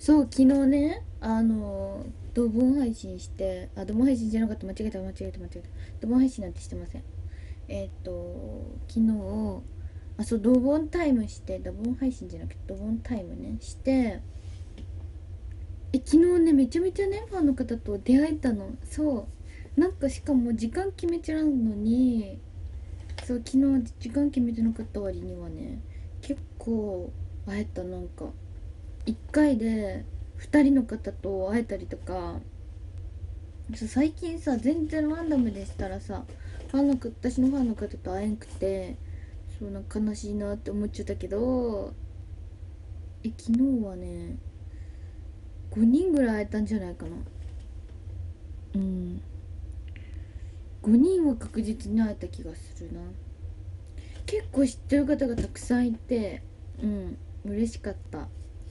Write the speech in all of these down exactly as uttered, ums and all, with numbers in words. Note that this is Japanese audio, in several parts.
そう、昨日ね、あのドボン配信して、あ、ドボン配信じゃなかった、間違えた間違えた間違えた、ドボン配信なんてしてません。えっ、と昨日、あ、そう、ドボンタイムして、ドボン配信じゃなくてドボンタイムねして、え昨日ね、めちゃめちゃね、ファンの方と出会えたの。そう、なんかしかも時間決めちゃうのに、そう、昨日時間決めてなかった割にはね、結構会えた。なんかいっかいでふたりの方と会えたりとか。そう、最近さ、全然ランダムでしたらさ、ファンの私のファンの方と会えんくて、そう、なんか悲しいなって思っちゃったけど、え昨日はね、ごにんぐらい会えたんじゃないかな。うん、ごにんは確実に会えた気がするな。結構知ってる方がたくさんいて、うん、嬉しかった。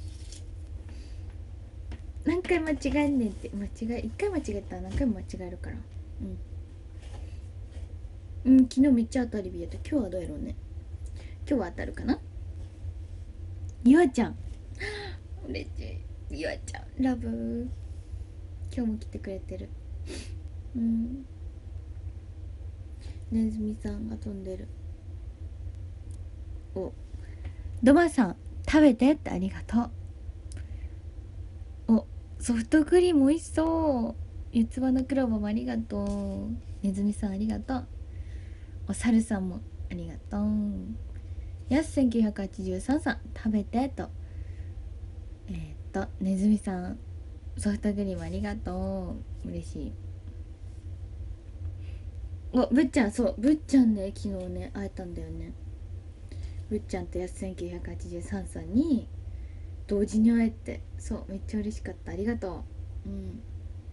何回間違えんねんって。間違えいっかい間違えたら何回も間違えるから。うん、うん、昨日めっちゃ当たり日やった。今日はどうやろうね。今日は当たるかな。ゆあちゃん、嬉しい。ゆあちゃんラブ。今日も来てくれてる。うん、ねずみさんが飛んでる。お、ドバさん、食べてってありがとう。お、ソフトクリーム美味しそう。四つ葉のクローバーもありがとう。ねずみさんありがとう。おさるさんもありがとう。やすせんきゅうひゃくはちじゅうさんさん、食べてと。えー、っとねずみさん、ソフトクリームありがとう。嬉しい。お、ぶっちゃん、そう、ぶっちゃんね、昨日ね会えたんだよね。ぶっちゃんとやすせんきゅうひゃくはちじゅうさんさんに同時に会えて、そう、めっちゃ嬉しかった。ありがとう。うん、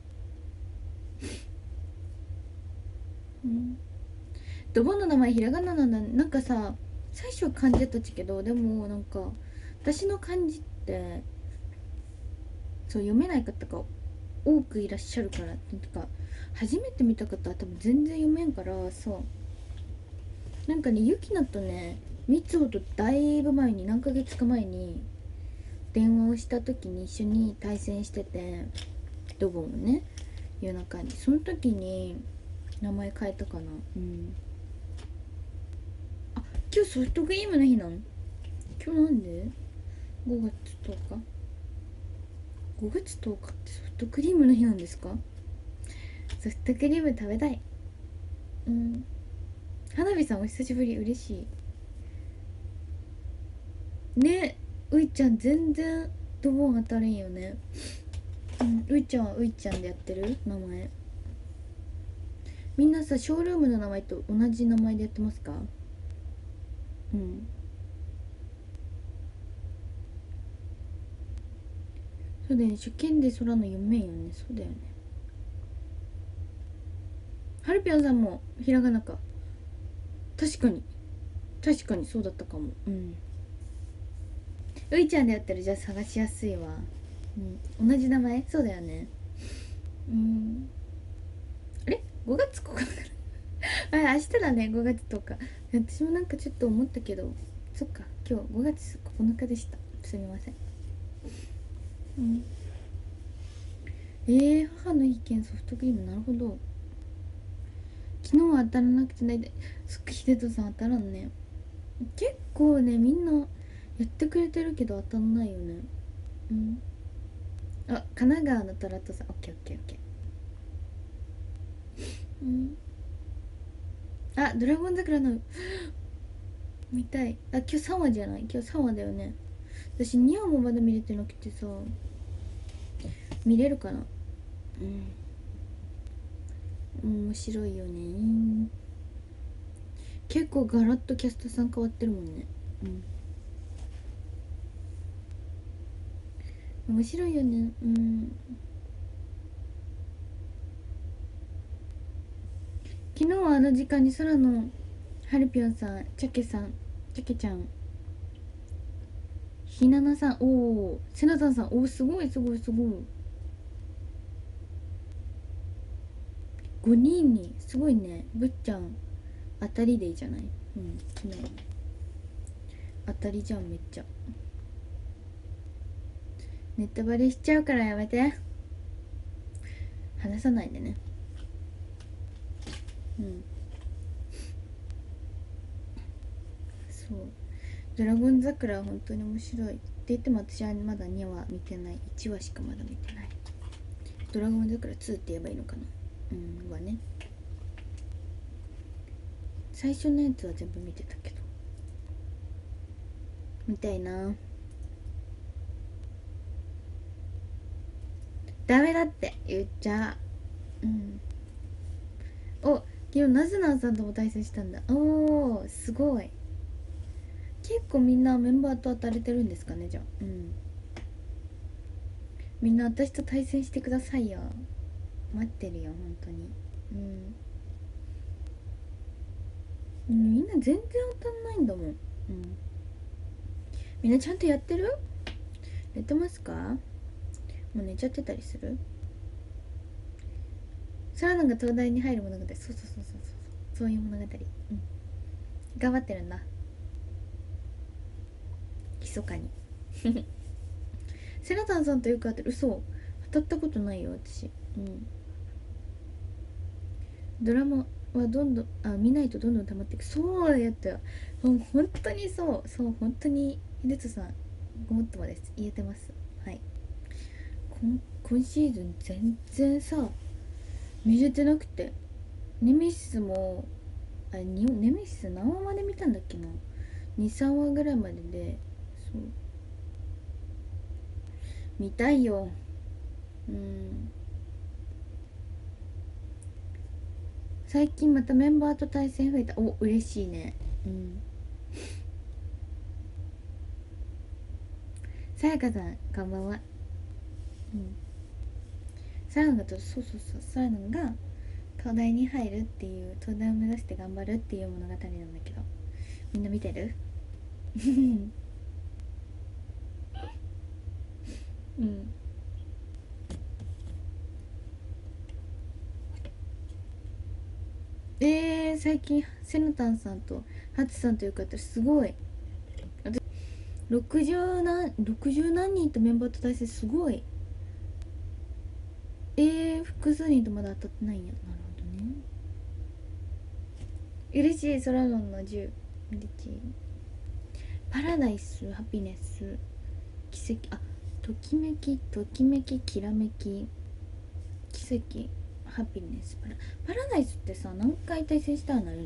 うん、ドボンの名前ひらがななんだ。なんかさ、最初は漢字だったっちけど、でもなんか私の漢字ってそう読めない方が多くいらっしゃるから、なんか初めて見た方は多分全然読めんから。そう、なんかね、ゆきなとね、みつほとだいぶ前に、何ヶ月か前に電話をした時に一緒に対戦してて、ドボンをね、夜中に。その時に名前変えたかな。うん。あ、今日ソフトクリームの日なの。今日なんでごがつとおか、ごがつとおかってソフトクリームの日なんですか？ソフトクリーム食べたい。うん、花火さんお久しぶり。嬉しいね。ういちゃん全然ドボン当たれんよね。うん、ういちゃんはういちゃんでやってる名前。みんなさ、ショールームの名前と同じ名前でやってますか？うん、そうだよね。初見で空の読めんよね。そうだよね。はるぴょんさんもひらがなか。確かに、確かにそうだったかも。うん、ういちゃんでやってる。じゃあ探しやすいわ。うん、同じ名前そうだよね。うん、あれごがつここかなあ、明日だね、ごがつとおか。私もなんかちょっと思ったけど、そっか、今日ごがつここのかでした。すみません。うん、えー、母の日券ソフトクリーム、なるほど。昨日は当たらなくてないで。そっか、秀人さん当たらんね。結構ね、みんなやってくれてるけど当たんないよね。うん、あ、神奈川のトラットさん、オッケーオッケーオッケー。うん、あ、ドラゴン桜の見たい。あ、今日さんわじゃない、今日さんわだよね。私にわもまだ見れてなくてさ、見れるかな。うん、面白いよね。結構ガラッとキャストさん変わってるもんね。うん、面白いよね。うん、昨日はあの時間に空のハルピョンさん、チャケさん、チャケちゃん、ひななさん、おお、セナタンさん、おお、すごいすごいすごい。ごにんに、すごいね。ぶっちゃん、当たりでいいじゃない。うん、昨日当たりじゃん、めっちゃ。 ネタバレしちゃうからやめて。話さないでね。うん。そう、ドラゴン桜は本当に面白いって言っても、私はまだにわ見てない。いちわしかまだ見てない。ドラゴン桜ツーって言えばいいのかな。うんはね、最初のやつは全部見てたけど、見たいな。ダメだって言っちゃう。うん。お、昨日ナズナーさんとも対戦したんだ。おー、すごい。結構みんなメンバーと当たれてるんですかね。じゃあ、うん、みんな私と対戦してくださいよ。待ってるよ本当に。うん、みんな全然当たんないんだもん。うん、みんなちゃんとやってる？寝てますか？もう寝ちゃってたりする？サラナが東大に入る物語。そうそうそうそうそう、そういう物語。うん、頑張ってるんだ、密かに。セナタンさんとよく当たる。嘘、当たったことないよ私。うん、ドラマはどんどん、あ、見ないとどんどん溜まっていく。そうやったよ。ほん本当にそうそう、本当にルツさんごもっともです。言えてます。はい。今今シーズン全然さ見れてなくて、ネメシスも、あれにネメシス何話まで見たんだっけな。にさんわぐらいまでで。そう、見たいよ。うん、最近またメンバーと対戦増えた。お、嬉しいね。うん、さやかさんこんばんは。うん、サランがと、そうそうそう、サランが東大に入るっていう、東大を目指して頑張るっていう物語なんだけど、みんな見てる？うん。えー、最近セナタンさんとハツさんという方すごい。ろくじゅう何ろくじゅう何人とメンバーと対戦、すごい。えー、複数人とまだ当たってないんや。なるほどね。嬉しい。ソラノンのじゅう嬉しい。パラダイス、ハピネス、奇跡、あ、ときめき、ときめき、きらめき、奇跡、ハピネス、パラパラダイスってさ、何回対戦したらなるの？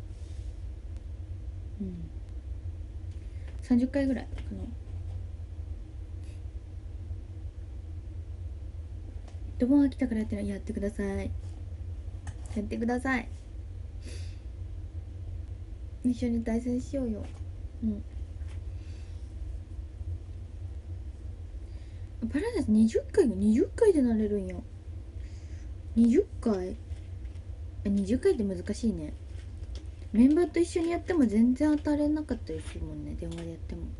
うん、さんじゅっかいぐらいかな。ドボンが来たからやってる。やってください、やってください。一緒に対戦しようよ。うん、パラダイスにじゅっかいがにじゅっかいでなれるんや。にじゅっかい、にじゅっかいって難しいね。メンバーと一緒にやっても全然当たれなかったりするもんね、電話でやっても。うん、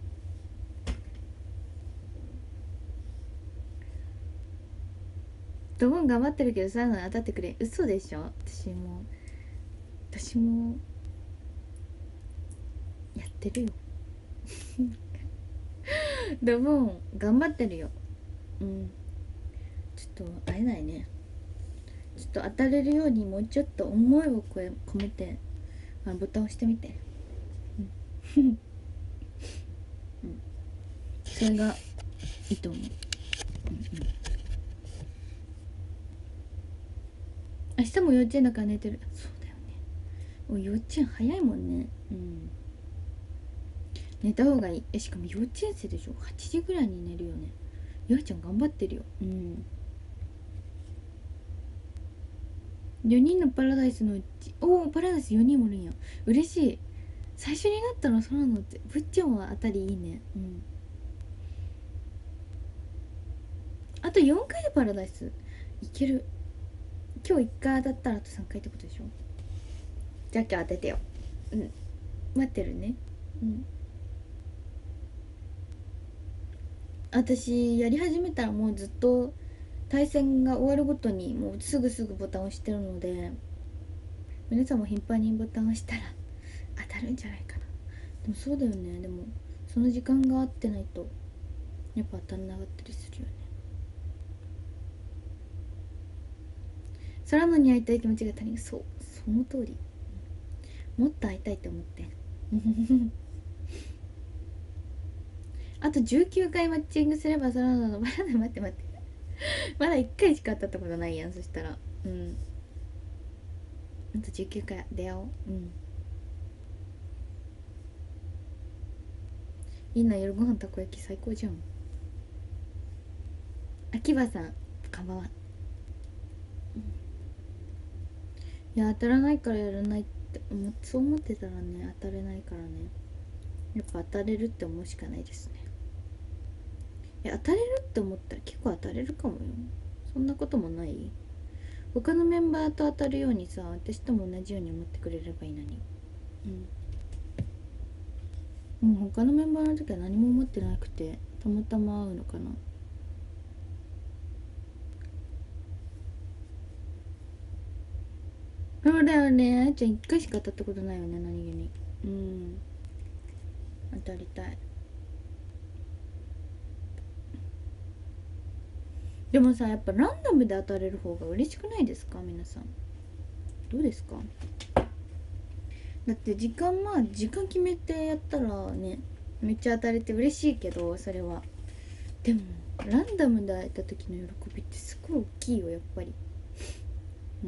ドボン頑張ってるけどさ、当たってくれ。嘘でしょ。私も私もやってるよ。ドボン頑張ってるよ。うん、ちょっと会えないね。ちょっと当たれるようにもうちょっと思いを込めて、あのボタン押してみて。うん、うん、それがいいと思う。うん、うん、明日も幼稚園だから寝てる。そうだよね。お、幼稚園早いもんね。うん、寝た方がいい。え、しかも幼稚園生でしょ。はちじぐらいに寝るよね。ゆあちゃん頑張ってるよ。うん、よにんのパラダイスのうち、おお、パラダイスよにんもおるんや。嬉しい。最初になったの空のって。ぶっちゃんは当たりいいね。うん、あとよんかいでパラダイスいける。今日いっかい当たったらあとさんかいってことでしょ。じゃあ今日当ててよ。うん、待ってるね。うん、私やり始めたらもうずっと対戦が終わるごとにもうすぐすぐボタンを押してるので、皆さんも頻繁にボタンを押したら当たるんじゃないかな。でもそうだよね。でもその時間が合ってないとやっぱ当たんなかったりするよね。空野に会いたい気持ちが足りん。そう、その通り。もっと会いたいって思ってあとじゅうきゅうかいマッチングすれば空野のバラで待って待ってまだいっかいしか会ったことないやん。そしたらうんあとじゅうきゅうかい出会おう。うんいいな。夜ご飯たこ焼き最高じゃん。秋葉さんかばわ。いや当たらないからやらないって思そう思ってたらね、当たれないからね。やっぱ当たれるって思うしかないですね。いや当たれるって思ったら結構当たれるかもよ。そんなこともない？他のメンバーと当たるようにさ、私とも同じように思ってくれればいいのに。うん、うん、他のメンバーの時は何も思ってなくてたまたま会うのかな。そうだよね。あやちゃんいっかいしか当たったことないよね、何気に。うん、当たりたい。でもさ、やっぱランダムで当たれる方が嬉しくないですか皆さん。どうですか？だって時間、まあ時間決めてやったらね、めっちゃ当たれて嬉しいけど、それはでもランダムで会えた時の喜びってすごい大きいよ、やっぱり。うん、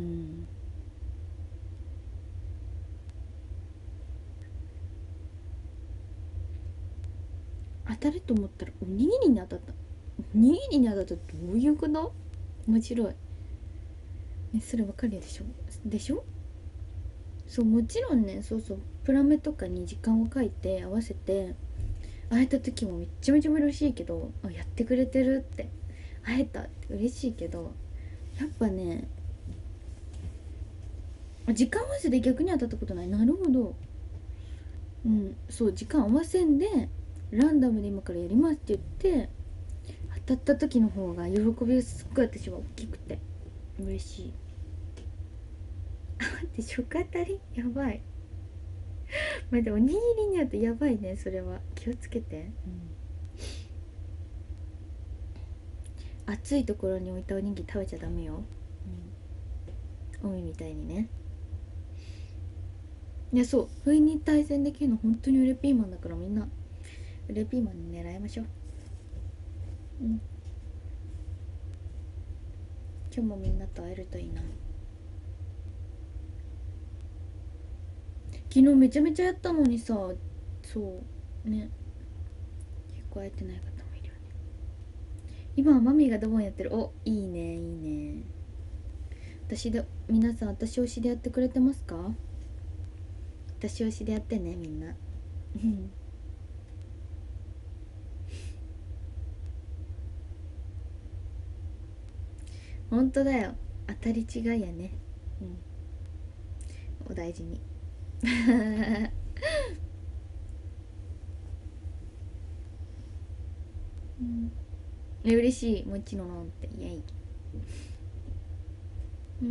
当たると思ったらおにぎりに当たった。おにぎりに当たったらどういうこと？面白いね。それわかるでしょでしょ。そう、もちろんね。そうそう、プラメとかに時間を書いて合わせて会えた時もめっちゃめちゃ嬉しいけど、あ、やってくれてるって、会えたって嬉しいけど、やっぱね、時間合わせで逆に当たったことない。なるほど。うん、そう時間合わせんでランダムで今からやりますって言って当たった時の方が喜びがすっごい私は大きくて嬉しい。あ、待って、初回当たりやばい。待って、おにぎりにあってやばいね。それは気をつけて。うん、暑いところに置いたおにぎり食べちゃダメよ。うん、おみみたいにね。いや、そう、不意に対戦できるの本当にウレピーマンだから、みんなウレピーマンに狙いましょう。うん、今日もみんなと会えるといいな。昨日めちゃめちゃやったのにさ。そうね、結構会えてない方もいるよね。今はマミーがドボンやってる。お、いいねいいね。私で皆さん、私推しでやってくれてますか？私推しでやってね、みんな。本当だよ。当たり違いやね。うん、お大事に。うん、え、嬉しい。もちろんってイエイ。うん、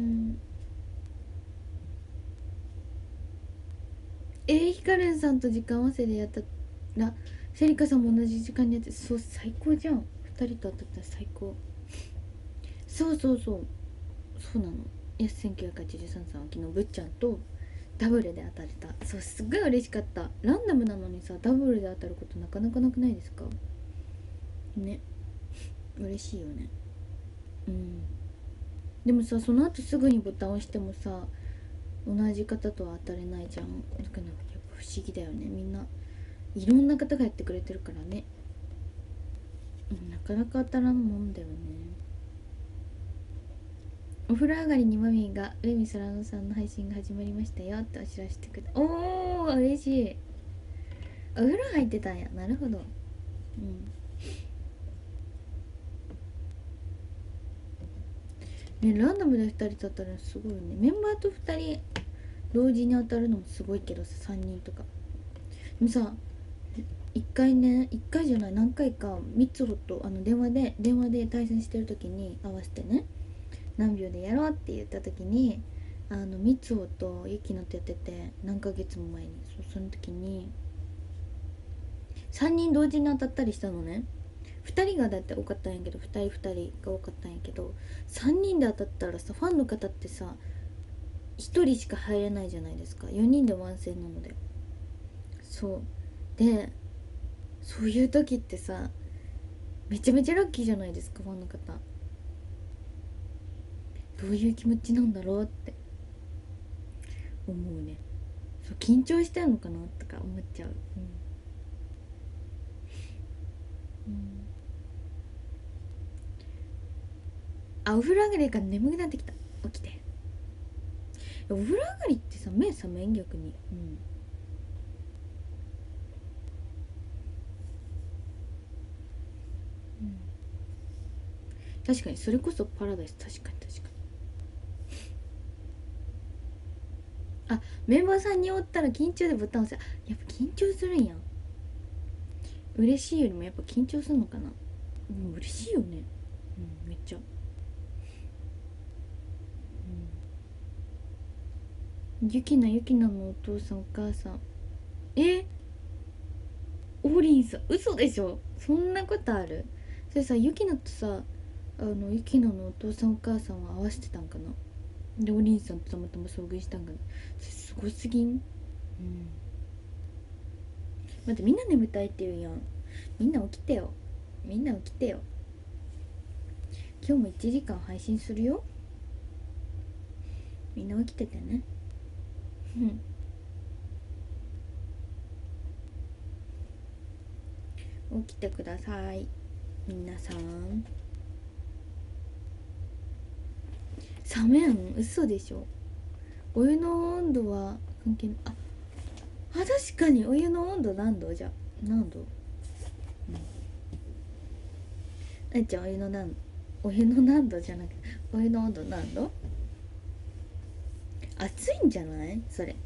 えー、ヒカルンさんと時間合わせでやったらセリカさんも同じ時間にやって、そう、最高じゃん。ふたりと当たったら最高。そうそうそう、そうなの。いや、せんきゅうひゃくはちじゅうさんさんは昨日ぶっちゃんとダブルで当たれた。そう、すっごい嬉しかった。ランダムなのにさ、ダブルで当たることなかなかなくないですかね。嬉しいよね。うん。でもさ、その後すぐにボタン押してもさ、同じ方とは当たれないじゃん。だからやっぱ不思議だよね。みんないろんな方がやってくれてるからね。うん、なかなか当たらんもんだよね。お風呂上がりにマミーが上見そらのさんの配信が始まりましたよってお知らせてくれた。おー、嬉しい。お風呂入ってたんや。なるほど。うんね、ランダムでふたりと当たるのすごいよね。メンバーとふたり同時に当たるのもすごいけどさ、さんにんとか。でもさ、いっかいね、いっかいじゃない、何回かみつほとあの電話で電話で対戦してる時に合わせてね、何秒でやろうって言った時に、あのみつほとゆきのとやってて、何ヶ月も前に。そう、その時にさんにん同時に当たったりしたのね。 ふたりがだって多かったんやけど、ふたりふたりが多かったんやけど、さんにんで当たったらさ、ファンの方ってさひとりしか入れないじゃないですか。よにんでワンセンなので。そうで、そういう時ってさめちゃめちゃラッキーじゃないですか。ファンの方どういう気持ちなんだろうって思うね。そう、緊張してんのかなとか思っちゃう。うん、うん、あ、お風呂上がりから眠くなってきた。起きて。お風呂上がりってさ目覚めん逆に。うん、うん、確かにそれこそパラダイス。確かに確かに。あ、メンバーさんにおったら緊張でボタン押せ。やっぱ緊張するんや。嬉しいよりもやっぱ緊張するのかな。うん、嬉しいよね。うん、めっちゃ。うん、ゆきなゆきなのお父さんお母さん。え、王林さん嘘でしょ。そんなことある。それさ、ゆきなとさ、あのゆきなのお父さんお母さんは合わせてたんかな。でおりんさんとたまたま遭遇したんかな。それすごすぎん。うん、待って、みんな眠たいって言うやん。みんな起きてよ。みんな起きてよ。今日もいちじかん配信するよ。みんな起きててね。起きてください皆さん。冷めん、嘘でしょ。お湯の温度は関係ない。ああ、確かにお湯の温度何度じゃ。何度。あいちゃん、お湯の何お湯の何度じゃなくてお湯の温度何度。熱いんじゃないそれ。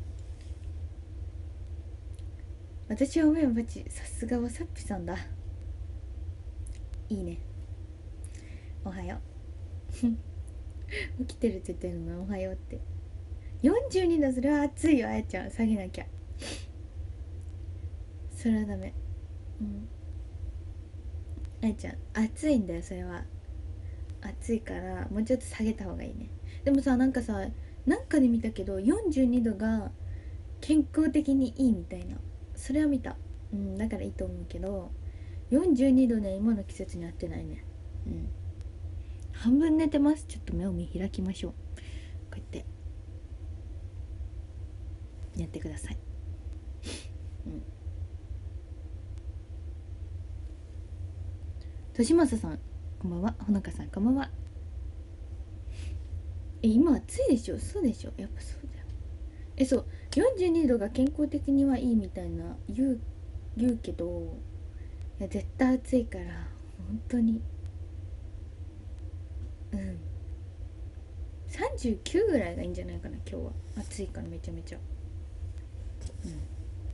私はおめんばち、さすがはさっぴさんだ。いいね。おはよう起きてるって言ってるのおはようって。よんじゅうにど、それは暑いよ。あやちゃん下げなきゃ。それはダメ。うん、あやちゃん暑いんだよ。それは暑いからもうちょっと下げた方がいいね。でもさ、なんかさ、なんかで見たけどよんじゅうにどが健康的にいいみたいな。それは見た。うん、だからいいと思うけどよんじゅうにどね、今の季節に合ってないね。うん、半分寝てます。ちょっと目を見開きましょう。こうやってやってください。うん、としまささんこんばんは。ほのかさんこんばんは。え、今暑いでしょ。そうでしょ。やっぱそうだよ。え、そう、よんじゅうにどが健康的にはいいみたいな言う言うけど、いや絶対暑いから本当に。うん、さんじゅうきゅうぐらいがいいんじゃないかな。今日は暑いからめちゃめちゃ。うん、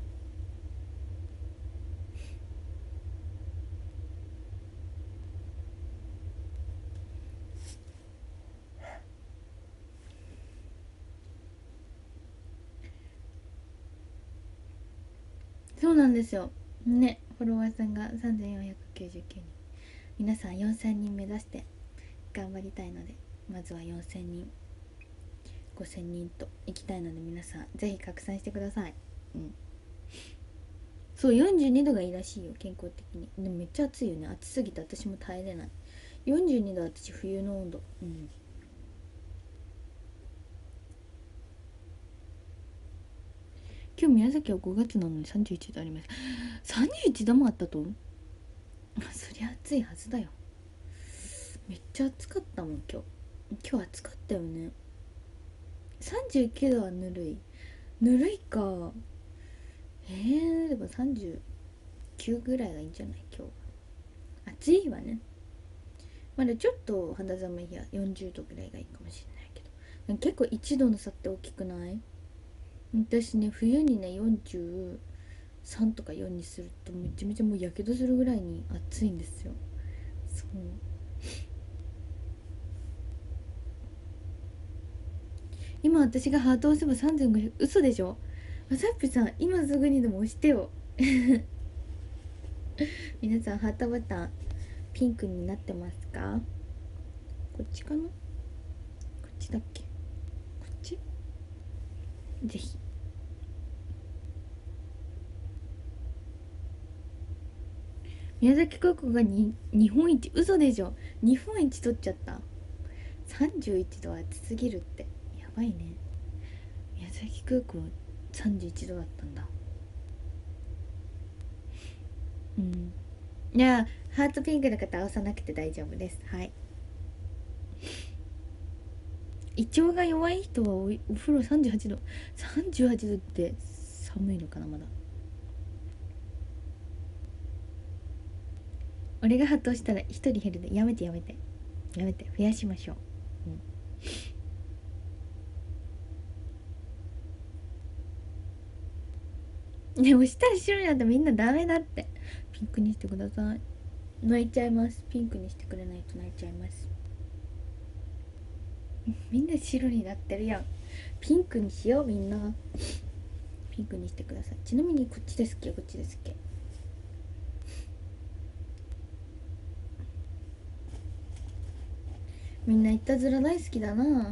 そうなんですよね。フォロワーさんがさんぜんよんひゃくきゅうじゅうきゅうにん。皆さんよんせんにん目指して頑張りたいので、まずはよんせんにんごせんにんと行きたいので、皆さんぜひ拡散してください。うん、そう、よんじゅうにどがいいらしいよ健康的に。でもめっちゃ暑いよね。暑すぎて私も耐えれない。よんじゅうにどは私冬の温度。うん、今日宮崎はごがつなのにさんじゅういちどあります。さんじゅういちどもあったと。そりゃ暑いはずだよ。めっちゃ暑かったもん今日。今日暑かったよね。さんじゅうきゅうどはぬるい。ぬるいか。えー、でもさんじゅうきゅうぐらいがいいんじゃない。今日は暑いわね。まだちょっと肌寒い日はよんじゅうどぐらいがいいかもしれないけど、結構いちどの差って大きくない？私ね、冬にねよんじゅうさんとかよんにするとめちゃめちゃもうやけどするぐらいに暑いんですよ。そう、今私がハートを押せばさんぜんごひゃく。嘘でしょ。まさっぴさん今すぐにでも押してよ皆さんハートボタンピンクになってますか？こっちかな、こっちだっけ、こっち、ぜひ。宮崎空港がに日本一、嘘でしょ、日本一取っちゃった。さんじゅういちどは暑すぎるって、やばいね。宮崎空港さんじゅういちどだったんだ。うん、いや、ハートピンクの方押さなくて大丈夫です。はい。胃腸が弱い人は お, お風呂さんじゅうはちど、さんじゅうはちどって寒いのかな。まだ俺が発動したらひとり減るで、やめてやめてやめて、増やしましょう。うん、ね、押したら白になったらみんなダメだって。ピンクにしてください。泣いちゃいます。ピンクにしてくれないと泣いちゃいます。みんな白になってるやん。ピンクにしよう、みんな。ピンクにしてください。ちなみにこっちですっけ、こっちですっけ。みんないたずら大好きだな。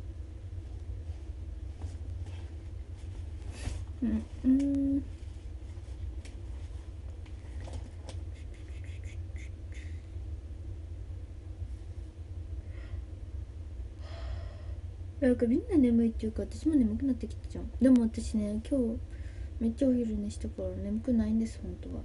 うんうんなんかみんな眠いっていうか、私も眠くなってきたじゃん。でも私ね、今日めっちゃお昼寝したから眠くないんです、本当は。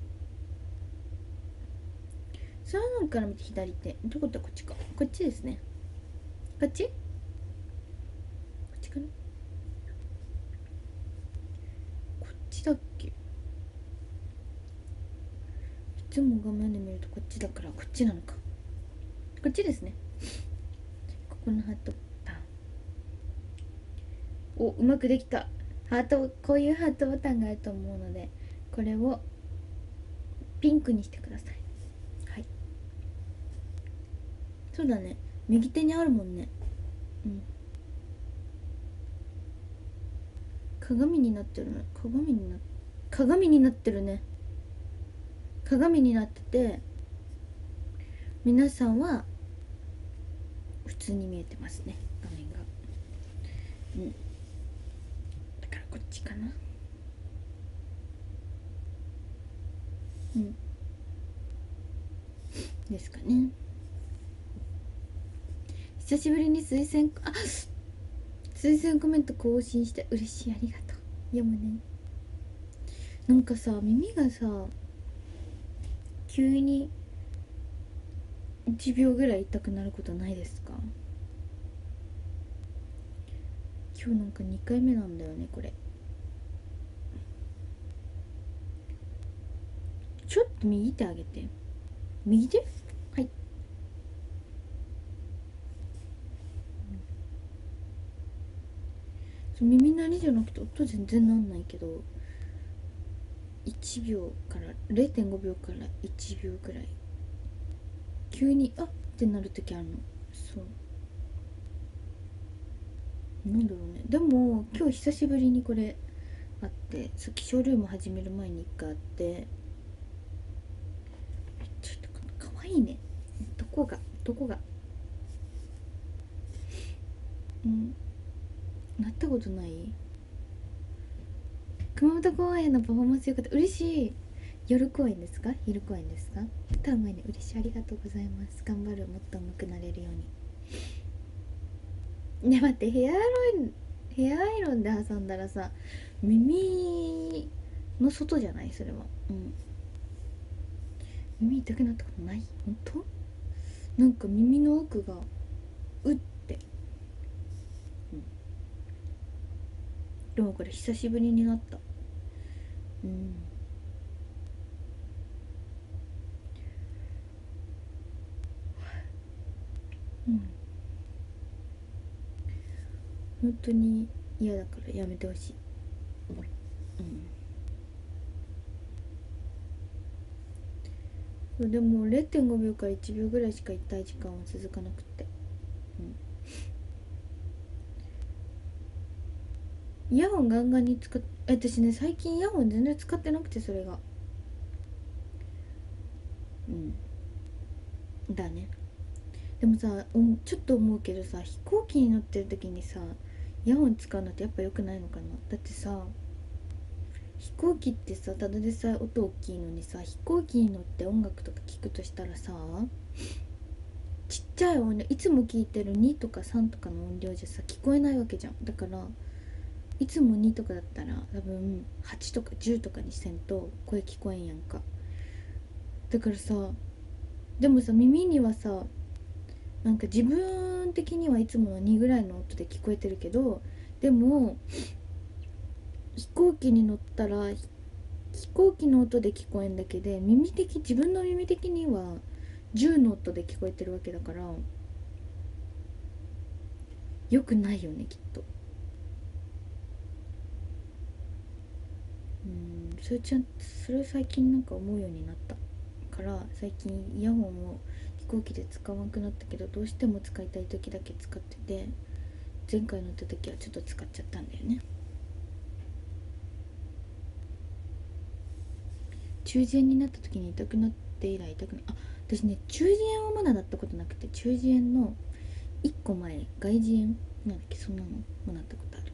サーナから見て左手ってことはこっちか、こっちですね。こっち、こっちかな、こっちだっけ。いつも画面で見るとこっちだからこっちなのか。こっちですね。ここのハートボタン、お、うまくできた。ハート、こういうハートボタンがあると思うので、これをピンクにしてください。はい、そうだね、右手にあるもんね。うん、鏡になってるね。鏡にな鏡になってるね。鏡になってて、皆さんは普通に見えてますね、画面が。うん、だからこっちかな。うんですかね。久しぶりに推薦、あ、推薦コメント更新して嬉しい、ありがとう。読むね。なんかさ、耳がさ急にいちびょうぐらい痛くなることないですか？今日なんかにかいめなんだよね、これ。ちょっと右手上げて。右手、はい。耳鳴りじゃなくて音全然なんないけど、いちびょうから れいてんごびょうからいちびょうぐらい急にあってなる時あるの。そうなんだろうね。でも今日久しぶりにこれあって、さっきショールーム始める前にいっかいあって、ちょっとかわいいね。どこがどこが、うん、なったことない。熊本公演のパフォーマンスよかった、嬉しい。夜公演ですか、昼公演ですか。歌うまいね、嬉しい、ありがとうございます。頑張る、もっと上手くなれるように。ね、待って、ヘアアイロンヘアアイロンで挟んだらさ、耳の外じゃないそれは。うん、耳痛くなったことない、本当。なんか耳の奥がうって、うん、でもこれ久しぶりになった。うん、うん、本当に嫌だからやめてほしい。うん、でも れいてんごびょうからいちびょうぐらいしか痛い時間は続かなくて、うん、イヤホンガンガンに使っ、私ね最近イヤホン全然使ってなくて、それが、うん、 だね。でもさ、ちょっと思うけどさ、飛行機に乗ってる時にさイヤホン使うのってやっぱ良くないのかな。だってさ、飛行機ってさ、ただでさえ音大きいのにさ、飛行機に乗って音楽とか聞くとしたらさ、ちっちゃい音量、いつも聞いてるにとかさんとかの音量じゃさ聞こえないわけじゃん。だからいつもにとかだったら多分はちとかじゅうとかにせんと声聞こえんやんか。だからさ、でもさ耳にはさ、なんか自分的にはいつものにぐらいの音で聞こえてるけど、でも飛行機に乗ったら飛行機の音で聞こえんだけで、耳的自分の耳的にはじゅうの音で聞こえてるわけだから、よくないよねきっと。うん、それちゃんそれを最近なんか思うようになったから、最近イヤホンを飛行機で使わなくなったけど、どうしても使いたい時だけ使ってて、前回乗った時はちょっと使っちゃったんだよね。中耳炎になった時に痛くなって以来痛くなあ私ね、中耳炎はまだなったことなくて、中耳炎のいっこまえ、外耳炎なんだっけ、そんなのもなったことある。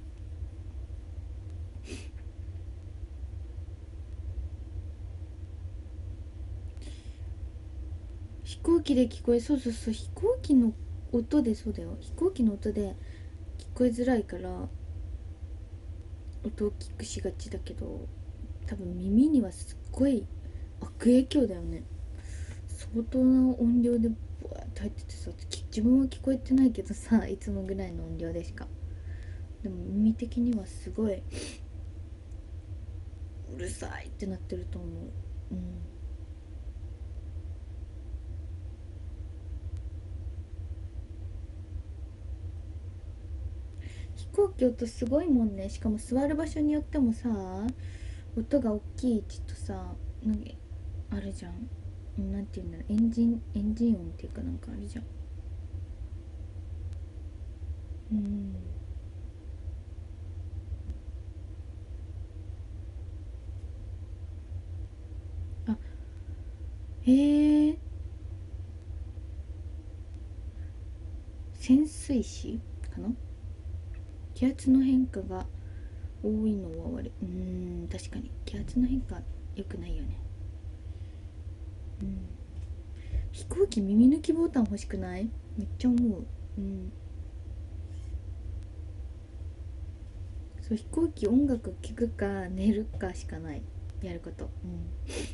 飛行機で聞こえ、そうそうそう、飛行機の音で、そうだよ、飛行機の音で聞こえづらいから音を大きくしがちだけど、多分耳にはすっごい悪影響だよね。相当な音量でブワーって入っててさ、自分は聞こえてないけどさ、いつもぐらいの音量でしか。でも耳的にはすごいうるさいってなってると思う。うん。飛行機音すごいもんね。しかも座る場所によってもさ、音が大きい位置とさ、なんかあるじゃん。なんていうんだろう、エンジンエンジン音っていうかなんかあるじゃん。うん。あ、へえ。潜水士かな。気圧の変化が多いのは悪い。うーん、確かに気圧の変化良くないよね。うん。飛行機耳抜きボタン欲しくない？めっちゃ思う。うん。そう、飛行機音楽聴くか寝るかしかない、やること。うん。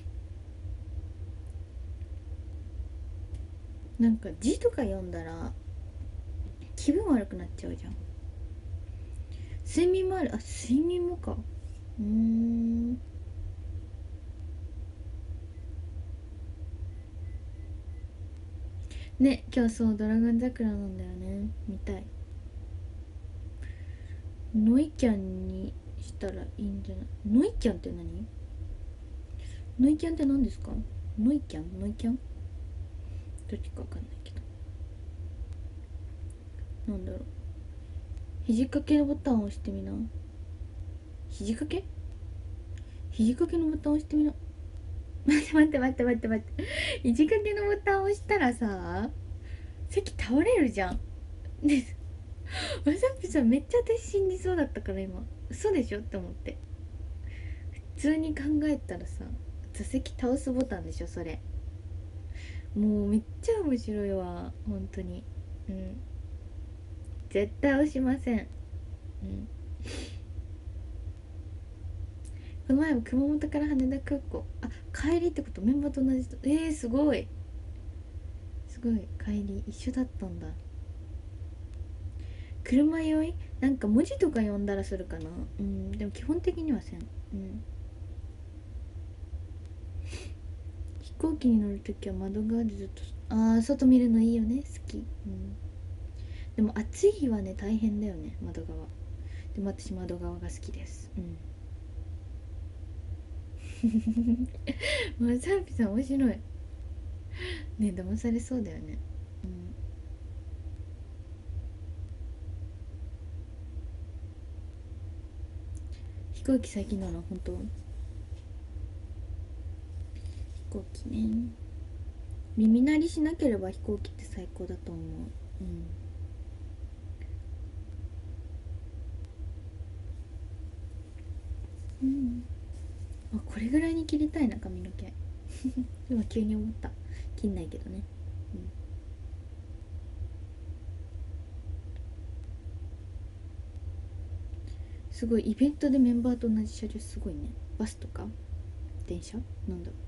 なんか字とか読んだら気分悪くなっちゃうじゃん。睡眠もある。あ、睡眠もか。うーん。ね、今日そうドラゴン桜なんだよね、見たい。ノイキャンにしたらいいんじゃない？ノイキャンって何？ノイキャンって何ですか？ノイキャンノイキャンどっちかわかんないけど。なんだろう。肘掛けのボタンを押してみな。肘掛け肘掛けのボタンを押してみな。待って待って待って待って待って。肘掛けのボタンを押したらさ、席倒れるじゃん。で、わさびさんめっちゃ私死にそうだったから今。嘘でしょって思って。普通に考えたらさ、座席倒すボタンでしょそれ。もうめっちゃ面白いわ本当に。うん。絶対押しません。うん。この前も熊本から羽田空港、あ、帰りってこと？メンバーと同じと、えー、すごい。すごい、帰り一緒だったんだ。車酔いなんか文字とか読んだらするかな。うん、でも基本的にはせん。うん。飛行機に乗るときは窓側でずっと、ああ、外見るのいいよね、好き。うん。でも暑い日はね大変だよね、窓側。でも私窓側が好きです。うん。まさぴさん面白いね。騙されそうだよね。うん。飛行機最近なの本当？飛行機ね。 耳鳴りしなければ飛行機って最高だと思う。うん、うん、あ、これぐらいに切りたいな髪の毛今急に思った。切んないけどね。うん、すごいイベントでメンバーと同じ車両、すごいね。バスとか電車、なんだろ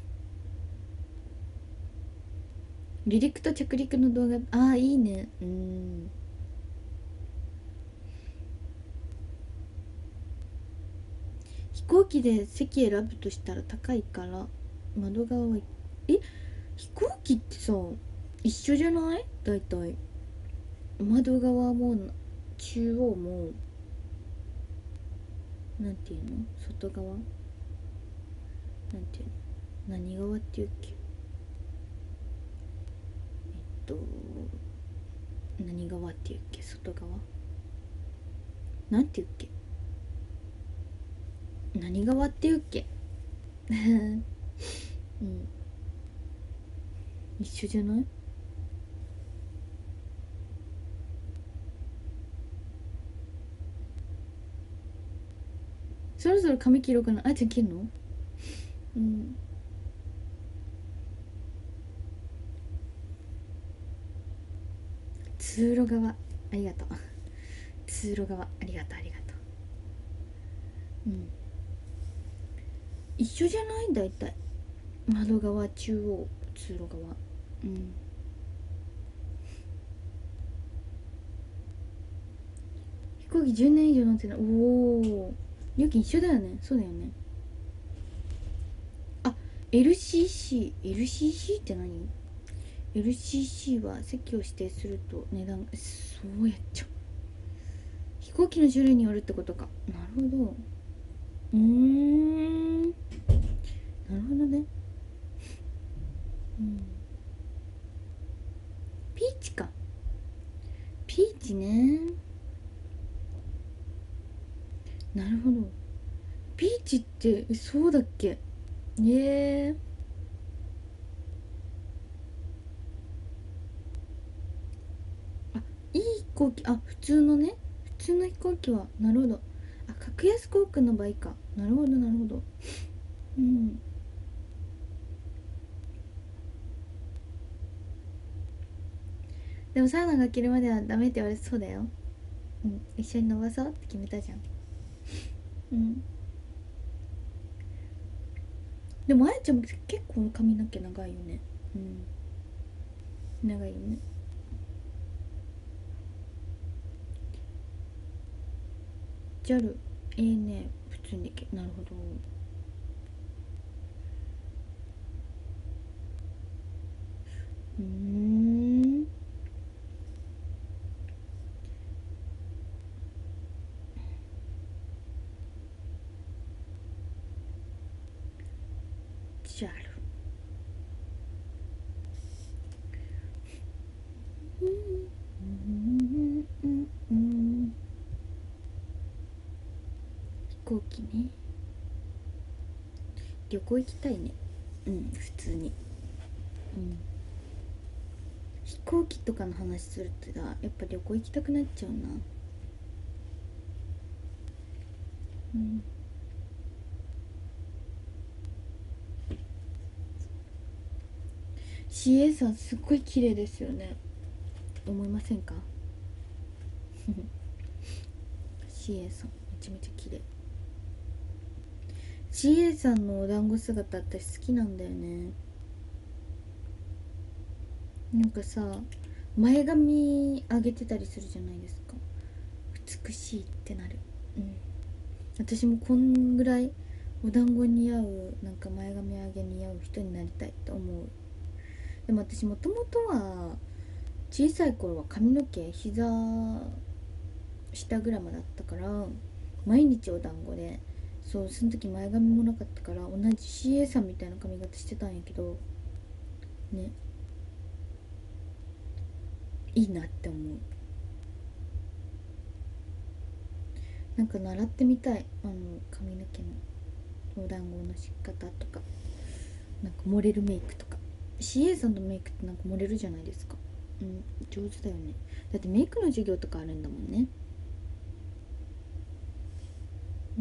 う、離陸と着陸の動画、ああいいね。うん、飛行機で席選ぶとしたら高いから窓側は、え、飛行機ってさ一緒じゃない？だいたい窓側も中央も、なんていうの、外側、なんていうの、何側っていうっけ、えっと何側っていうっけ、外側なんていうっけ、何側っていうっけうん、一緒じゃない？そろそろ髪切ろうかな。あいちゃん切るの？うん、通路側ありがとう通路側ありがとう、ありがとう。うん、一緒じゃない？だいたい窓側、中央、通路側。うん、飛行機じゅうねん以上乗ってない。おお、料金一緒だよね。そうだよね。あ、 エルシーシー、 エルシーシー って何？ エルシーシー は席を指定すると値段、そうやっちゃう。飛行機の種類によるってことか。なるほど。うーん、なるほどね。うん、ピーチか。ピーチね。なるほど。ピーチってそうだっけ？ええー、あ、いい飛行機、あ、普通のね、普通の飛行機は、なるほど。あ、格安航空の場合か。なるほど、なるほど。うん、でもサウナが切るまではダメって言われそうだよ。うん、一緒に伸ばそうって決めたじゃん。うん、でもあやちゃんも結構髪の毛長いよね。うん、長いよね。ジャル、エーエヌエー 普通にけ、なるほど。うーん、ジャル、うんうんうんうん、飛行機ね。旅行行きたいね。うん、普通に。うん、飛行機とかの話するとさ、やっぱ旅行行きたくなっちゃうな。うん、シーエー さんすっごい綺麗ですよね。思いませんか？シーエー さんめちゃめちゃ綺麗。シーエー さんのお団子姿私好きなんだよね。なんかさ、前髪上げてたりするじゃないですか。美しいってなる。うん、私もこんぐらいお団子似合う、なんか前髪上げ似合う人になりたいと思う。でも私もともとは小さい頃は髪の毛膝下ぐらいまであったから、毎日お団子で、そう、その時前髪もなかったから同じ シーエー さんみたいな髪型してたんやけどね、いいなって思う。なんか習ってみたい、あの髪の毛のお団子の仕方とか、なんかモデルメイクとかシーエー さんのメイクってなんか漏れるじゃないですか。うん、上手だよね。だってメイクの授業とかあるんだもんね。うん、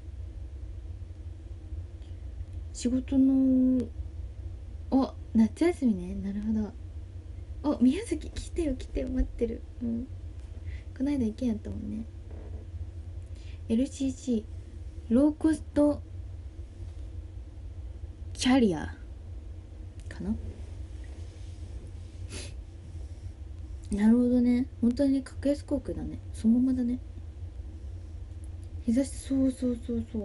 仕事の、お、夏休みね、なるほど。お、宮崎来てよ来てよ、待ってる。うん、こないだ行けんやったもんね。 エルシーシー ローコストキャリアかな。なるほどね、本当に格安航空だね、そのままだね。日差し、そうそうそうそう、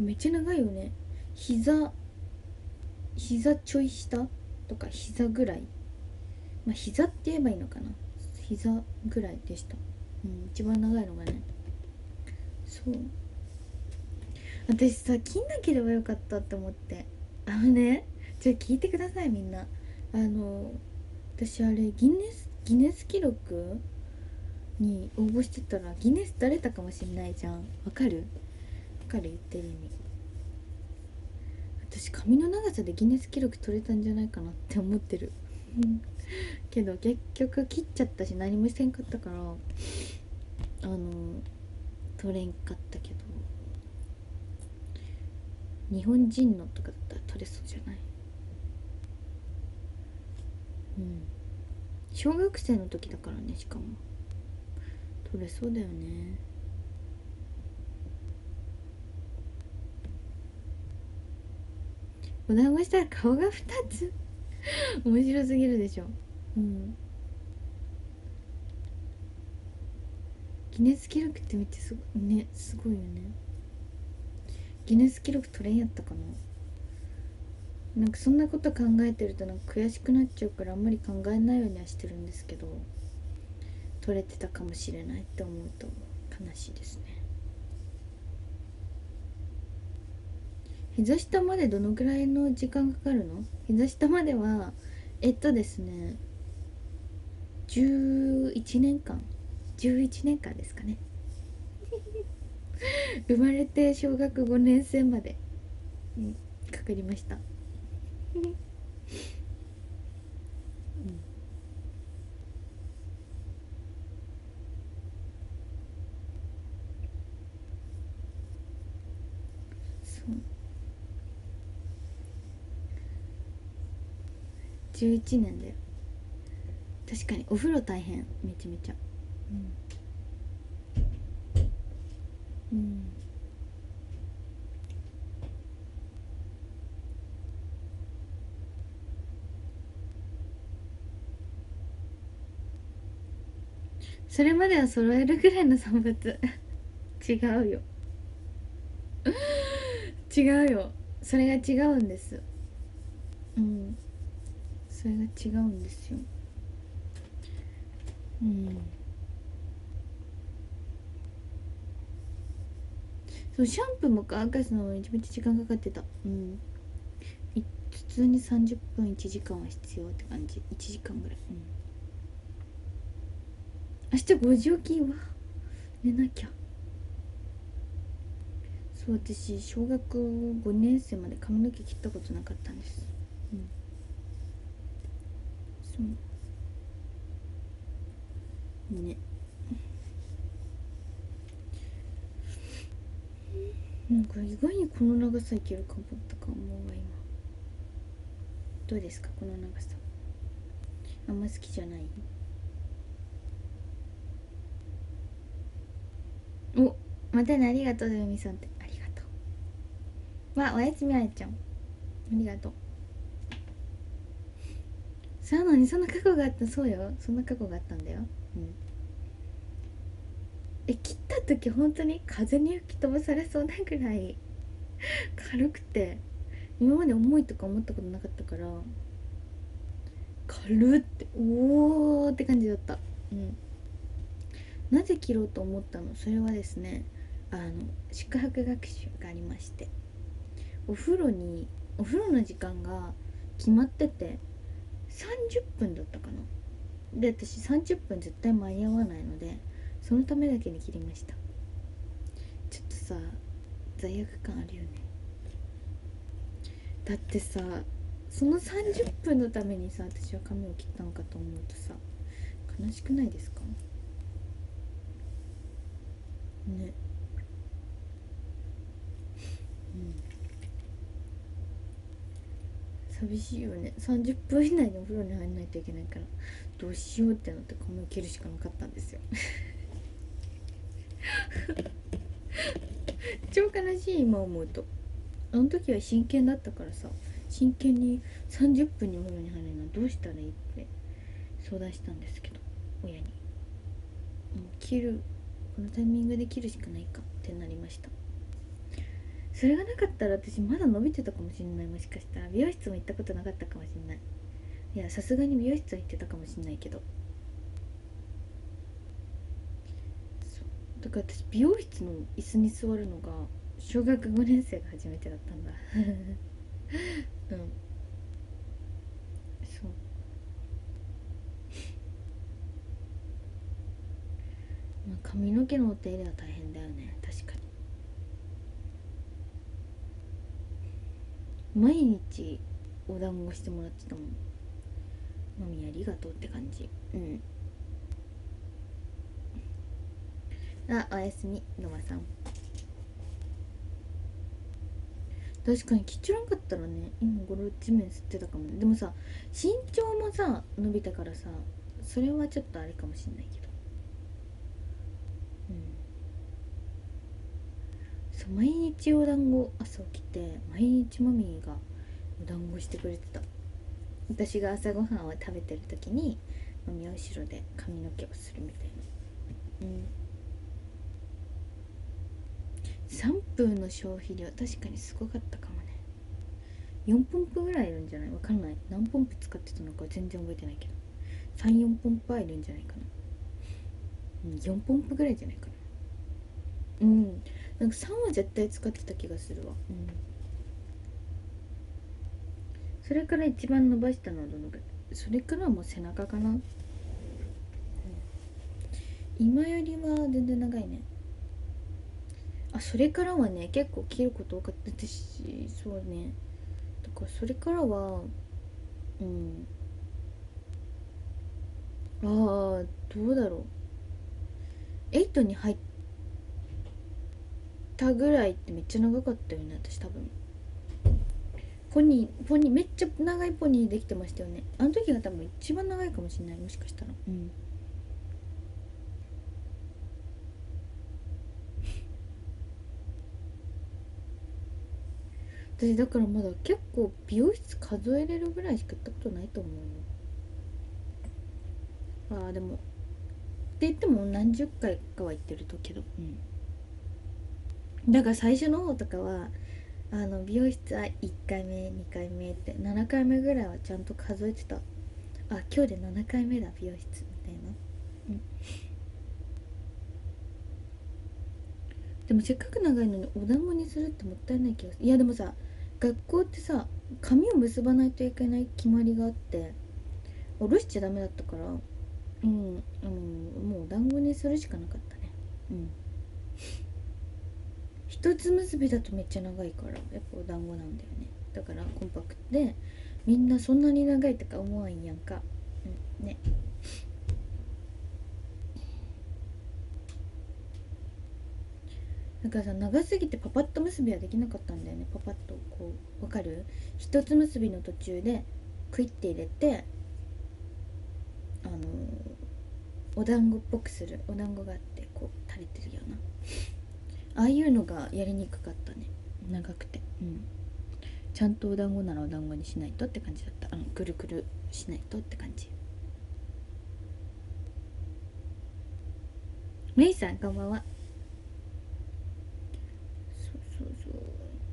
めっちゃ長いよね。膝膝ちょい下とか膝ぐらい、まあ膝って言えばいいのかな、膝ぐらいでした。うん、一番長いのがね。そう、私さ、切んなければよかったって思って。あのね、じゃあ聞いてくださいみんな。あの私あれ、ギネスギネス記録に応募してたらギネス出れたかもしれないじゃん。わかるわかる言ってる意味。私髪の長さでギネス記録取れたんじゃないかなって思ってるけど結局切っちゃったし何もせんかったから、あの取れんかったけど、日本人のとかだったら取れそうじゃない？うん、小学生の時だからね、しかも取れそうだよね。お団子したら顔がふたつ面白すぎるでしょ。うん、ギネス記録ってめっちゃすごいね、すごいよね。ギネス記録取れんやったかな。なんかそんなこと考えてるとなんか悔しくなっちゃうから、あんまり考えないようにはしてるんですけど、取れてたかもしれないって思うと悲しいですね。膝下までどのぐらいの時間かかるの？膝下まではえっとですね、じゅういちねんかん、じゅういちねんかんですかね。生まれて小学ごねん生まで、うん、かかりました。うん、そう、じゅういちねんだよ。確かにお風呂大変、めちゃめちゃ。うん、うん、それまでは揃えるぐらいの産物違うよ、違うよ、それが違うんです。うん、それが違うんですよ。うん、そう、シャンプーも乾かすのめちゃめちゃ時間かかってた。うん、い普通にさんじゅっぷんいちじかんは必要って感じ、いちじかんぐらい。うん、明日ごじ起きは寝なきゃ。そう、私小学ごねん生まで髪の毛切ったことなかったんです。うん、そうね。なんか意外にこの長さいけるかもとか思うわ今。どうですかこの長さ？あんま好きじゃない？お、またね、ありがとう、でみさんって、ありがとう。わ、おやすみあやちゃん、ありがとう。そうなのに、そんな過去があった。そうよ、そんな過去があったんだよ。うん、え、切った時本当に風に吹き飛ばされそうなぐらい軽くて、今まで重いとか思ったことなかったから、軽って、おーって感じだった。うん、なぜ切ろうと思ったの？それはですね、あの宿泊学習がありまして、お風呂にお風呂の時間が決まってて、さんじゅっぷんだったかな。で、私さんじゅっぷん絶対間に合わないので、そのためだけに切りました。ちょっとさ、罪悪感あるよね。だってさ、 そのさんじゅっぷんのためにさ私は髪を切ったのかと思うとさ悲しくないですかね。うん、寂しいよね。さんじゅっぷん以内にお風呂に入らないといけないからどうしようってなって髪を切るしかなかったんですよ超悲しい今思うと。あの時は真剣だったからさ、真剣にさんじゅっぷんにお風呂に入るのはどうしたらいいって相談したんですけど、親にもう切る、このタイミングで切るしかないかってなりました。それがなかったら私まだ伸びてたかもしれない。もしかしたら美容室も行ったことなかったかもしれない。いやさすがに美容室は行ってたかもしれないけど、そうだから私美容室の椅子に座るのが小学ごねん生が初めてだったんだうん、そう。まあ、髪の毛のお手入れは大変だよね、確かに。毎日お団子してもらってたもん。マミありがとうって感じ。うん。あ、おやすみのまさん。確かに切っちゃらんかったらね今頃地面吸ってたかもね。でもさ身長もさ伸びたからさそれはちょっとあれかもしんないけど、うん、そう毎日お団子朝起きて毎日マミーがお団子してくれてた。私が朝ごはんを食べてる時にマミは後ろで髪の毛をするみたいな。うん、さんぷんの消費量確かにすごかったかもね。よんポンプぐらいいるんじゃない？わかんない、何ポンプ使ってたのか全然覚えてないけどさん、よんポンプはいるんじゃないかな。うん、よんポンプぐらいじゃないかな。うん、なんかさんは絶対使ってた気がするわ。うん、それから一番伸ばしたのはどのぐらい？それからはもう背中かな、うん、今よりは全然長いね。あ、それからはね結構切ること多かったし、そうね、だからそれからは、うん、ああどうだろう、エイトに入ったぐらいってめっちゃ長かったよね私多分。ポニーポニーめっちゃ長いポニーできてましたよね。あの時が多分一番長いかもしれない、もしかしたら。うん、私だからまだ結構美容室数えれるぐらいしか行ったことないと思うよ。あーでもって言っても何十回かは行ってるとけど、うん、だから最初の方とかはあの美容室はいっかいめにかいめってななかいめぐらいはちゃんと数えてた。あ、今日でななかいめだ美容室みたいな。うん、でもせっかく長いのにお団子にするってもったいない気がする。いやでもさ学校ってさ髪を結ばないといけない決まりがあって下ろしちゃダメだったから、うん、あのもうお団子にするしかなかったね。うん、一つ結びだとめっちゃ長いからやっぱお団子なんだよね。だからコンパクトでみんなそんなに長いとか思わんやんか。うんね。だからさ長すぎてパパッと結びはできなかったんだよね。パパッとこうわかる？一つ結びの途中でクイッて入れてあのーお団子っぽくするお団子があってこう垂れてるようなああいうのがやりにくかったね、長くて。うん、ちゃんとお団子ならお団子にしないとって感じだった。あのぐるぐるしないとって感じ。メイさんこんばんは。そうそうそう。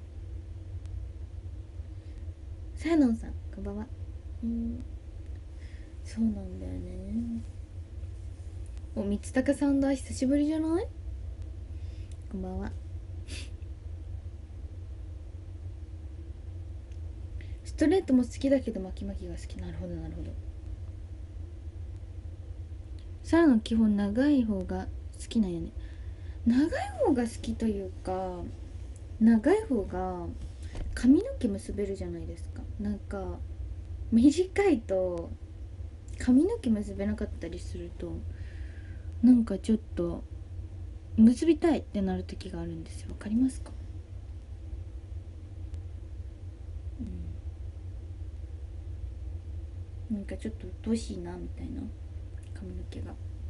さやのんさんこんばんは。うん、そうなんだよね。お、三鷹さんだ、久しぶりじゃない？こんばんは。ストレートも好きだけど巻き巻きが好き。なるほどなるほど。サラの基本長い方が好きなんやね。長い方が好きというか長い方が髪の毛結べるじゃないですか。なんか短いと髪の毛結べなかったりすると、なんかちょっと結びたいってなる時があるんですよ。わかりますか？うん、なんかちょっと鬱陶しいなみたいな、髪の毛が。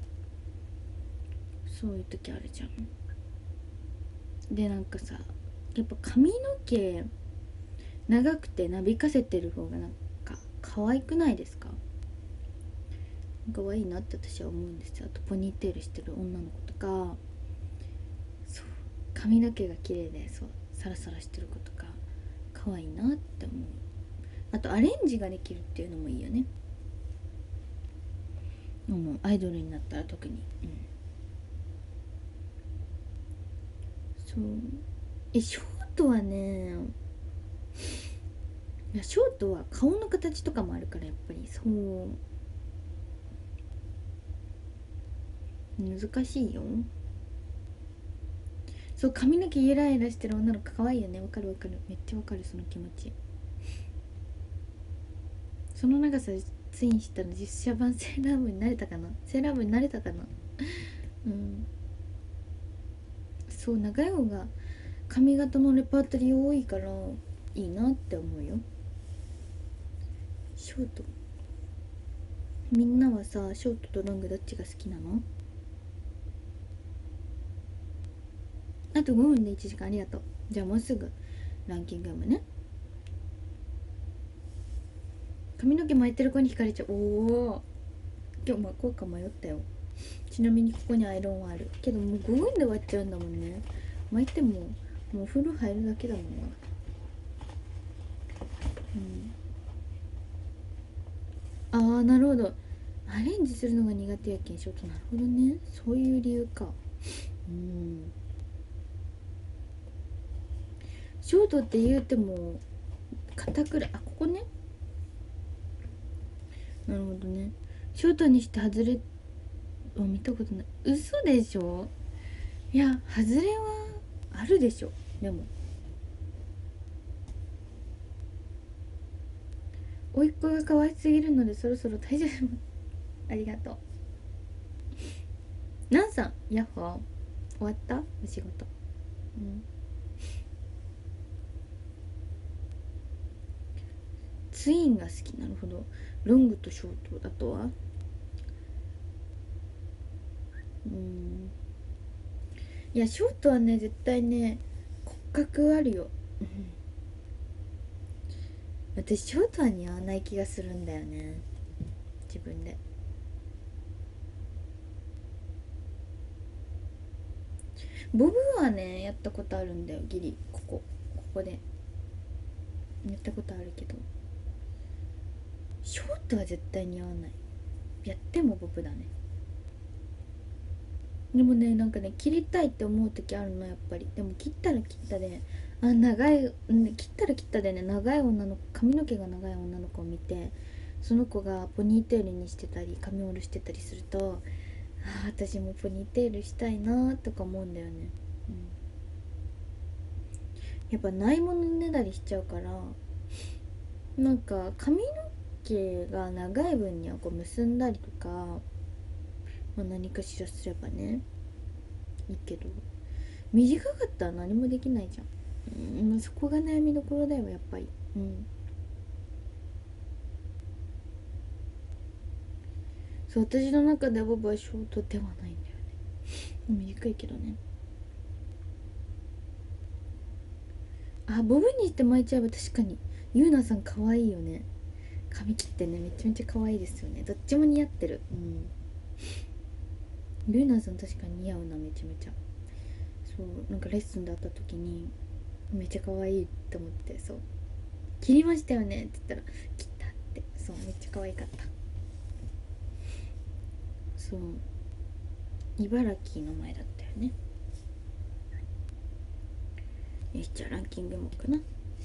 そういう時あるじゃん。でなんかさ、やっぱ髪の毛長くてなびかせてる方がなんか可愛くないですか？可愛いなって私は思うんですよ。あとポニーテールしてる女の子とか、そう、髪の毛が綺麗でそうサラサラしてる子とか可愛いなって思う。あとアレンジができるっていうのもいいよね。もうアイドルになったら特に、うん、そう。えショートはね、いやショートは顔の形とかもあるから、やっぱりそう難しいよ。そう、髪の毛イライラしてる女の子可愛いよね。わかるわかる、めっちゃわかる、その気持ち。その長さツインしたら実写版セーラームーンになれたかな、セーラームーンになれたかな。うん、そう長い方が髪型のレパートリー多いからいいなって思うよ。ショート、みんなはさショートとロングどっちが好きなの？あとごふんでいちじかん、ありがとう。じゃあもうすぐランキング読むね。髪の毛巻いてる子に惹かれちゃう。おお、今日巻こうか迷ったよ。ちなみにここにアイロンはあるけど、もうごふんで終わっちゃうんだもんね。巻いてももうお風呂入るだけだもんな。うん、ああなるほど、アレンジするのが苦手やけんショート。なるほどね、そういう理由か。うん、ショートって言うても肩くらい、あここね。なるほどね。ショートにして外れを見たことない。嘘でしょ？いや外れはあるでしょ。でも甥っ子が可愛すぎるのでそろそろ大丈夫。ありがとう。ナンさんヤッホー、終わったお仕事。うん、ツインが好き。なるほど。ロングとショートだとは、うん、いやショートはね絶対ね骨格あるよ。うん、私ショートは似合わない気がするんだよね、自分で。ボブはねやったことあるんだよ、ギリ。ここここでやったことあるけど、ショートは絶対似合わない。やってもボブだね。でもねなんかね切りたいって思う時あるのやっぱり。でも切ったら切ったで、あ長い、ね、切ったら切ったでね、長い女の子、髪の毛が長い女の子を見て、その子がポニーテールにしてたり髪下ろしてたりすると、あ私もポニーテールしたいなとか思うんだよね。うん、やっぱないものねだりしちゃうから、なんか髪の毛が長い分にはこう結んだりとか、まあ、何かしらすればねいいけど、短かったら何もできないじゃん。うん、そこが悩みどころだよやっぱり。うん、そう私の中ではボブはショートではないんだよね。短いけどね。あボブにして巻いちゃえば確かにゆうなさん可愛いよね。髪切ってねめちゃめちゃ可愛いですよね。どっちも似合ってる。うん、ゆうなさん確かに似合うな、めちゃめちゃ。そうなんかレッスンで会った時にめっちゃ可愛いって思って、そう切りましたよねって言ったら切ったって、そうめっちゃ可愛かった。そう茨城の前だったよね。よしじゃあランキングもかな。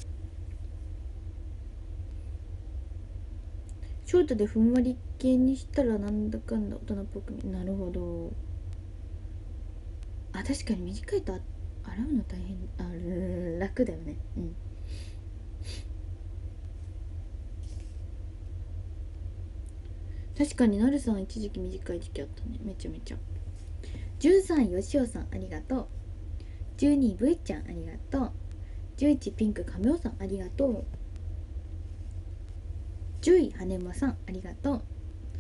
ショートでふんわり系にしたらなんだかんだ大人っぽく見、なるほど。あ確かに短いと洗うの大変、あ楽だよね。うん、 確かになるさん一時期短い時期あったね。めちゃめちゃ。じゅうさんよしおさんありがとう。じゅうにブイちゃんありがとう。じゅういちピンクカメオさんありがとう。じゅういはねまさんありがとう。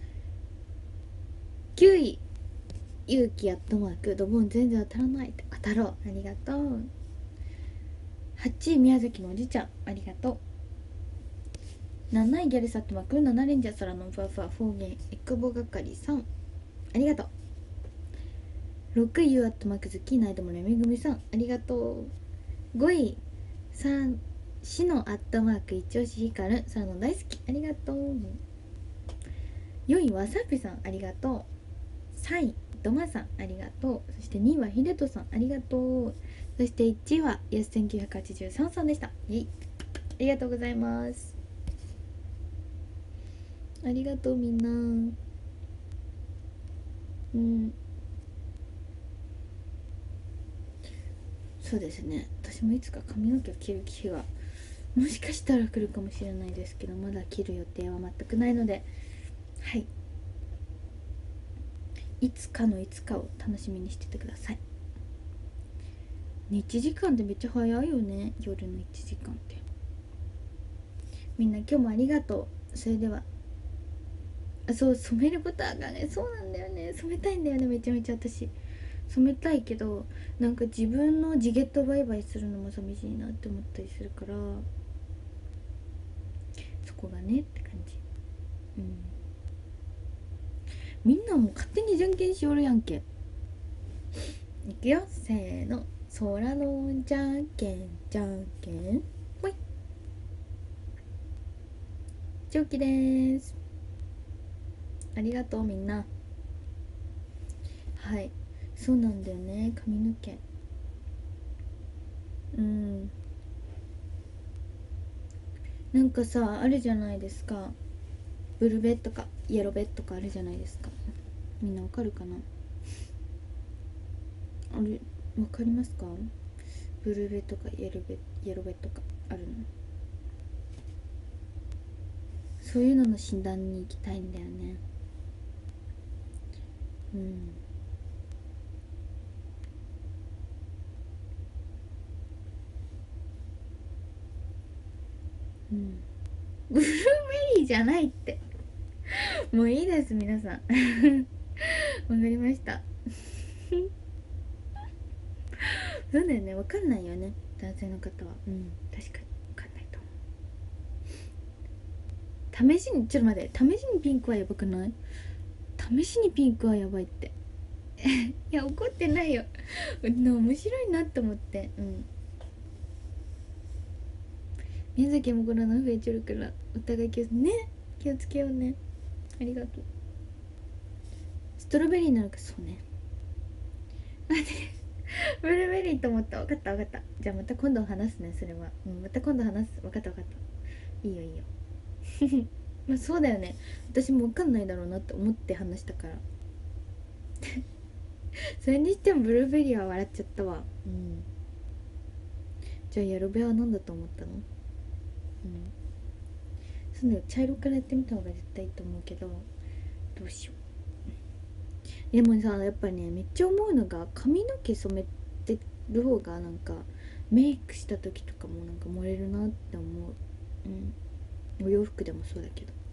きゅういゆうきアットマークドボン全然当たらない。当たろうありがとう。はちい宮崎のおじちゃんありがとう。なないギャルサットマークななレンジャー空のふわふわ方言エクボ係さんありがとう。ろくいユーアットマークズッキーナイドもねめぐみさんありがとう。ごいさんしのアットマーク一押しひかる空の大好きありがとう。よいわさびさんありがとう。さんいドマさんありがとう。そしてにいはひでとさんありがとう。そしていちいはやすせんきゅうひゃくはちじゅうさんさんでした。イエイありがとうございます。ありがとうみんな。うんそうですね、私もいつか髪の毛を切る日がもしかしたら来るかもしれないですけど、まだ切る予定は全くないので、はいいつかのいつかを楽しみにしててください。いちじかんってめっちゃ早いよね、夜のいちじかんって。みんな今日もありがとう。それではあそう染めることがね、そうなんだよね、染めたいんだよねめちゃめちゃ。私染めたいけどなんか自分の地毛とバイバイするのも寂しいなって思ったりするから、そこがねって感じ。うんみんなも勝手にじゃんけんしおるやんけ。いくよせーの、空のじゃんけんじゃんけんほい。チョキでーす。ありがとうみんな。はいそうなんだよね、髪の毛。うんなんかさあるじゃないですか、ブルベとかイエロベとかあるじゃないですか。みんなわかるかな。あれわかりますか。ブルベとかイエロベイエロベとかあるの。そういうのの診断に行きたいんだよね。うんうんブルーベリーじゃないってもういいです皆さんわかりましたそうだよね、わかんないよね男性の方は。うん確かにわかんないと思う。試しにちょっと待って、試しにピンクはやばくない？試しにピンクはやばいっていや怒ってないよ面白いなって思って。うん宮崎もコロナ増えちゃうからお互い気をね気をつけようね。ありがとう。ストロベリーなのか、そうね待ってブルーベリーと思った。分かった分かった。じゃあまた今度話すねそれは。うんまた今度話す。分かった分かった。いいよいいよまあそうだよね、私も分かんないだろうなって思って話したからそれにしてもブルーベリーは笑っちゃったわ。うんじゃあヤロベは何だと思ったの？うんそうだよ、茶色からやってみた方が絶対いいと思うけど、どうしよう。でもさやっぱねめっちゃ思うのが、髪の毛染めてる方がなんかメイクした時とかもなんか漏れるなって思う。うんお洋服でもそうだけど、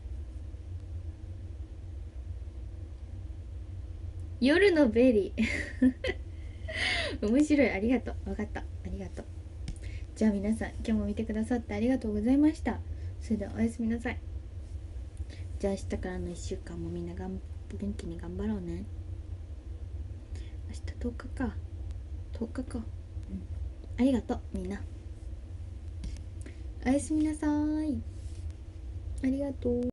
うん、夜のベリー面白い、ありがとう。分かった、ありがとう。じゃあ皆さん今日も見てくださってありがとうございました。それではおやすみなさい。じゃあ明日からのいっしゅうかんもみんながん元気に頑張ろうね。明日とおかかとおかか、うん、ありがとうみんな。おやすみなさい。ありがとう。